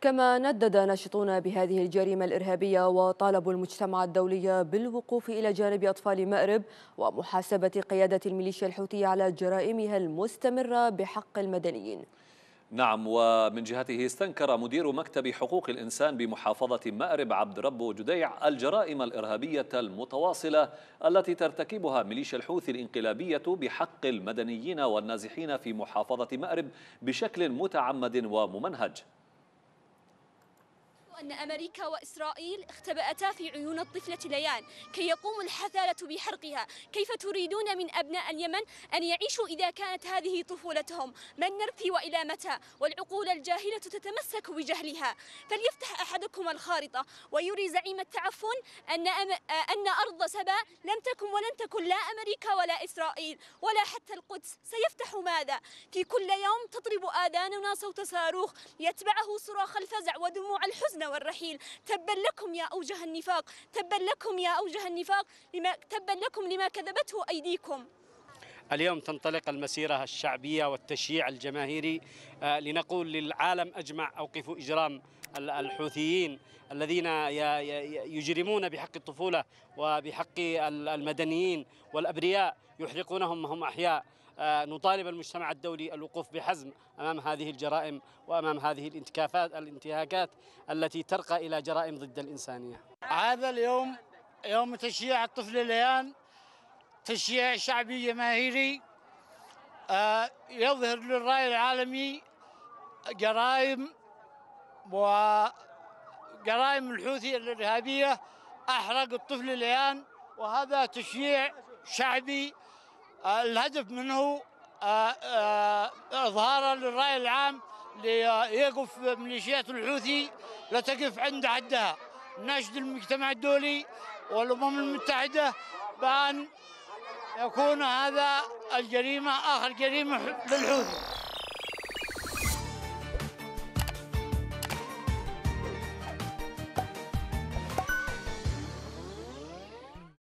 كما ندد ناشطون بهذه الجريمة الإرهابية وطالبوا المجتمع الدولي بالوقوف إلى جانب أطفال مأرب ومحاسبة قيادة الميليشيا الحوثية على جرائمها المستمرة بحق المدنيين. نعم، ومن جهته استنكر مدير مكتب حقوق الإنسان بمحافظة مأرب عبد رب جديع الجرائم الإرهابية المتواصلة التي ترتكبها ميليشيا الحوثي الانقلابية بحق المدنيين والنازحين في محافظة مأرب بشكل متعمد وممنهج. أن أمريكا وإسرائيل اختبأتا في عيون الطفلة ليان كي يقوم الحثالة بحرقها. كيف تريدون من أبناء اليمن أن يعيشوا إذا كانت هذه طفولتهم؟ من نرثي وإلى متى؟ والعقول الجاهلة تتمسك بجهلها. فليفتح أحدكم الخارطة ويري زعيم التعفن أن أرض سبا لم تكن ولن تكن لا أمريكا ولا إسرائيل ولا حتى القدس. سيفتح ماذا؟ في كل يوم تضرب آذاننا صوت صاروخ يتبعه صراخ الفزع ودموع الحزن والرحيل. تبا لكم يا أوجه النفاق، تبا لكم يا أوجه النفاق، تبا لكم لما كذبته أيديكم. اليوم تنطلق المسيرة الشعبية والتشييع الجماهيري لنقول للعالم أجمع أوقفوا إجرام الحوثيين الذين يجرمون بحق الطفولة وبحق المدنيين والأبرياء، يحرقونهم وهم أحياء. نطالب المجتمع الدولي الوقوف بحزم أمام هذه الجرائم وأمام هذه الانتهاكات التي ترقى إلى جرائم ضد الإنسانية. هذا اليوم يوم تشييع الطفل ليان، تشييع شعبي جماهيري يظهر للرأي العالمي جرائم الحوثي الإرهابية. أحرق الطفل ليان، وهذا تشييع شعبي الهدف منه إظهارا للرأي العام ليقف ميليشيات الحوثي لا تقف عند حدها. ناشد المجتمع الدولي والأمم المتحدة بأن يكون هذا الجريمة آخر جريمة للحوثي.